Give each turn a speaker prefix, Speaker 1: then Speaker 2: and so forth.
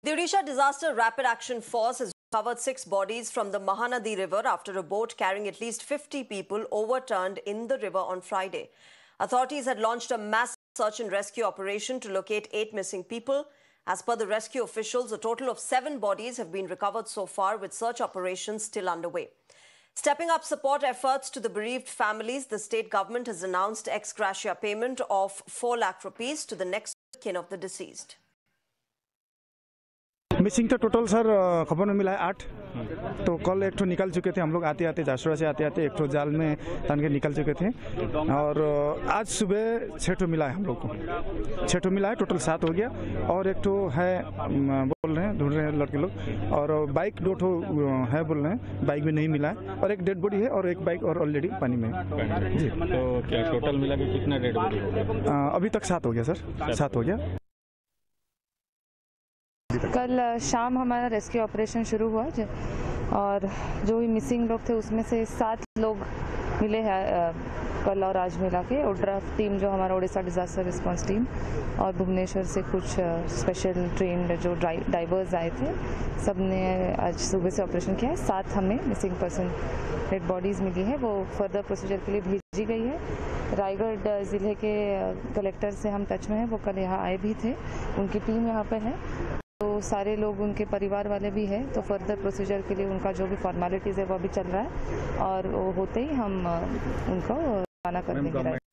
Speaker 1: The Odisha Disaster Rapid Action Force has recovered 6 bodies from the Mahanadi River after a boat carrying at least 50 people overturned in the river on Friday. Authorities had launched a massive search and rescue operation to locate 8 missing people. As per the rescue officials, a total of 7 bodies have been recovered so far, with search operations still underway. Stepping up support efforts to the bereaved families, the state government has announced ex gratia payment of 4 lakh rupees to the next kin of the deceased.
Speaker 2: Missing तो total sir खबर में मिला है 8। तो कल एक ठो निकल चुके थे, हम लोग आते आते जासुरा से आते आते एक ठो जाल में तन के निकल चुके थे। और आज सुबह 6 ठो मिला है हम लोग को, 6 ठो मिला है, टोटल 7 हो गया। और एक ठो है बोल रहे हैं, ढूंढ रहे हैं लड़के लोग। और बाइक 2 ठो है बोल रहे हैं, बाइक भी नहीं मिला है। और एक डेड बॉडी है और एक बाइक और ऑलरेडी पानी में जी।
Speaker 3: तो क्या टोटल मिला के कितना डेड बॉडी हो गया?
Speaker 2: अभी तक 7 हो गया सर, 7 हो गया।
Speaker 4: कल शाम हमारा रेस्क्यू ऑपरेशन शुरू हुआ और जो भी मिसिंग लोग थे उसमें से 7 लोग मिले हैं कल और आज मिला के। ओड्राफ टीम जो हमारा ओडिशा डिजास्टर रिस्पांस टीम और भुवनेश्वर से कुछ स्पेशल ट्रेन्ड जो डाइवर्स आए थे, सब ने आज सुबह से ऑपरेशन किया है। 7 हमें मिसिंग पर्सन डेड बॉडीज़ मिली है, वो फर्दर प्रोसीजर के लिए भेजी गई है। रायगढ़ ज़िले के कलेक्टर से हम टच में हैं, वो कल यहाँ आए भी थे, उनकी टीम यहाँ पे है। तो सारे लोग, उनके परिवार वाले भी हैं, तो फर्दर प्रोसीजर के लिए उनका जो भी फॉर्मेलिटीज़ है वो अभी चल रहा है और वो होते ही हम उनको रवाना कर देंगे।